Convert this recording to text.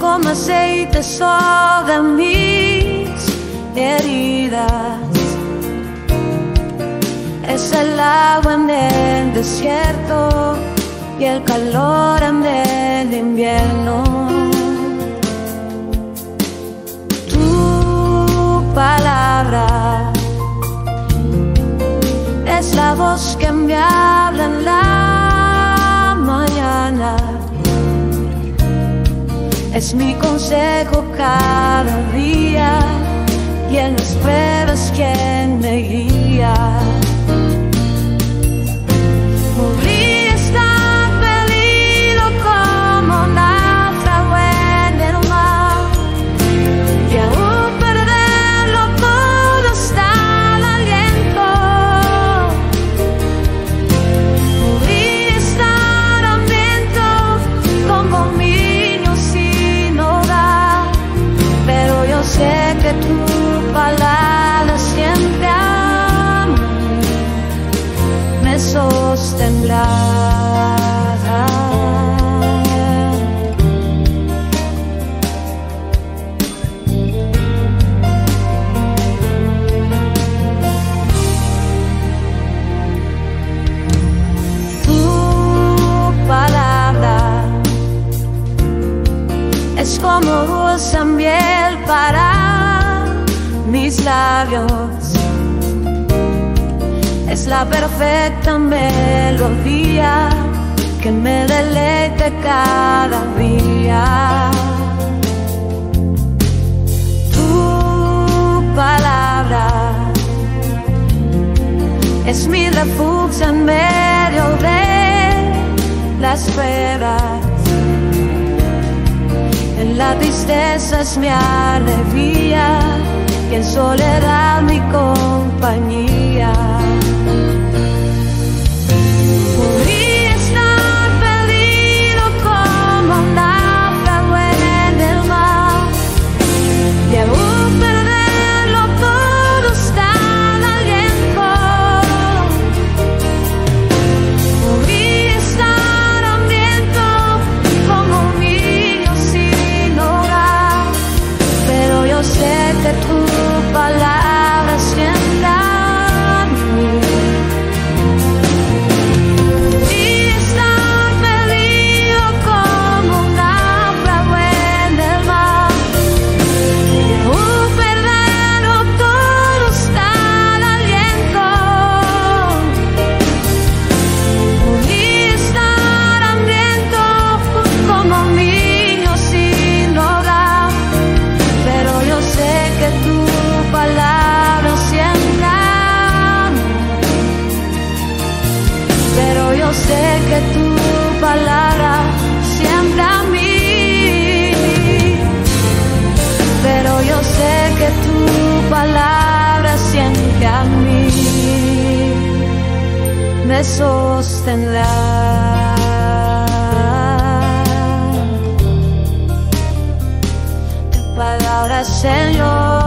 como aceite sobre mis heridas. Es el agua en el desierto y el calor en el invierno. Tu palabra es la voz que me habla en la mañana. Es mi consejo cada día y en las pruebas quien me guía. Podría estar perdido como náufrago en el mar y aún perderlo todo hasta el aliento. Podría estar hambriento como un niño sin hogar, pero yo sé que tu palabra siempre a mí me sostendrá. Tu palabra es como dulce miel para mis labios. Es la perfecta melodía que me deleite cada día. Tu palabra es mi refugio en medio de las pruebas. En la tristeza es mi alegría y en soledad mi compañía. Podría estar perdido como un náufrago en el mar y aún perderlo todo hasta el aliento. Podría estar hambriento como un niño sin hogar, pero yo sé que tu palabra siempre a mí. Y estar perdido como un náufrago en el mar y aún perderlo todo hasta el aliento. Podría estar hambriento como un niño sin hogar, pero yo sé que tu palabra siempre a mí. Pero yo sé que tu palabra siempre a mí. Pero yo sé que tu palabra siempre a mí me sostendrá. Tu palabra, Señor,